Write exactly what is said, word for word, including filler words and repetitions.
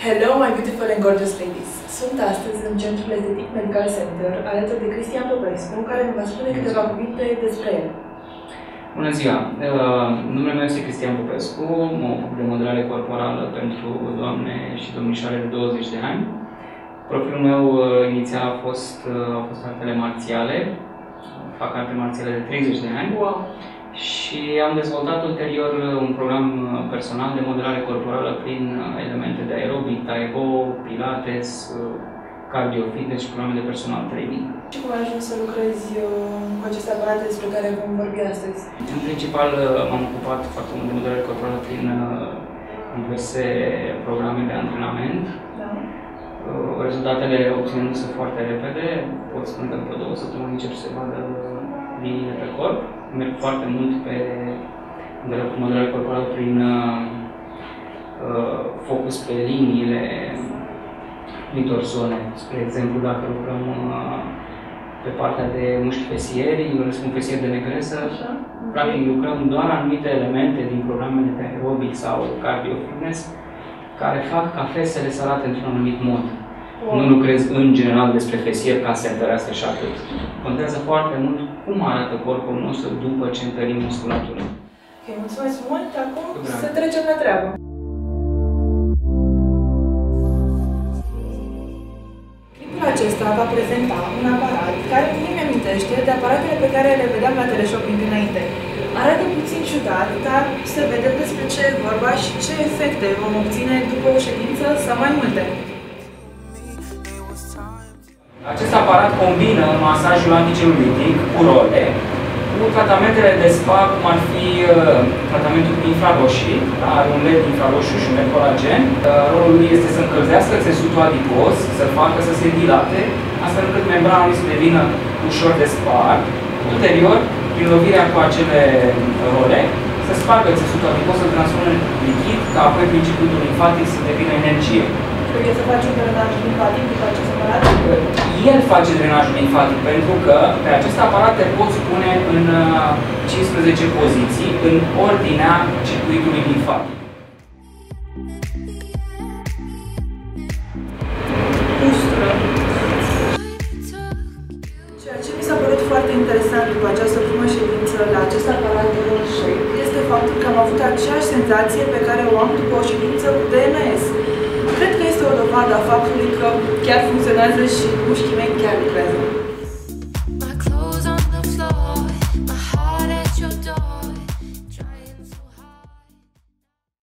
Hello, my beautiful and gorgeous ladies! Sunt astăzi în Centrul Estetic Medical Center, alături de Cristian Popescu, care îmi va spune câteva cuvinte despre el. Bună ziua! Numele meu este Cristian Popescu, mă ocup de modelare corporală pentru doamne și domnișoare de douăzeci de ani. Profilul meu inițial a fost, a fost artele marțiale, fac arte marțiale de treizeci de ani. Wow. Și am dezvoltat ulterior un program personal de modelare corporală prin elemente de aerobic, tai chi, pilates, cardio fitness și programe de personal training. Și cum ai ajuns să lucrezi cu aceste aparate despre care vom vorbi astăzi? În principal m-am ocupat foarte mult de modelare corporală prin diverse programe de antrenament. Da. Rezultatele obținându-se foarte repede, pot spune că după două săptămâni încep să se vadă liniile pe corp. Merg foarte mult pe modelare corporală prin uh, focus pe liniile litorzone. Spre exemplu, dacă lucrăm uh, pe partea de mușchi fesieri, eu le spun fesier de negresă, practic lucrăm doar anumite elemente din programele de aerobic sau cardio fitness care fac ca fesele să arate într-un anumit mod. Wow. Nu lucrez în general despre fesier ca să întărească și atât. Contează foarte mult cum arată corpul nostru după ce întărim musculatura. Ok, mulțumesc mult. Acum Bine. Să trecem la treabă. Clipul acesta va prezenta un aparat care mie mi-amintește de aparatele pe care le vedeam la teleshopping înainte. Arată puțin ciudat, dar să vedem despre ce e vorba și ce efecte vom obține după o ședință sau mai multe. Acest aparat combină masajul anticelulitic cu role, cu tratamentele de spa, cum ar fi uh, tratamentul cu infraroșii, da? Are un L E D infraroșu și un L E D colagen. Uh, rolul lui este să încălzească țesutul adipos, să facă să se dilate, astfel încât membrana lui să devină ușor de spart. Ulterior, prin lovirea cu acele role, să spargă țesutul adipos, să transformă în lichid, ca apoi prin circuitul limfatic să devină energie. Trebuie să faci un drenaj limfatic după acest aparat? El face drenajul limfatic pentru că pe acest aparat te poți pune în cincisprezece poziții în ordinea circuitului limfatic. Ustură. Ceea ce mi s-a părut foarte interesant după această primă ședință la acest aparat de roșii este faptul că am avut aceeași senzație pe care o am după o ședință cu D M S. Cred că este o dovadă a faptului că chiar funcționează și mușchii mei chiar lucrează.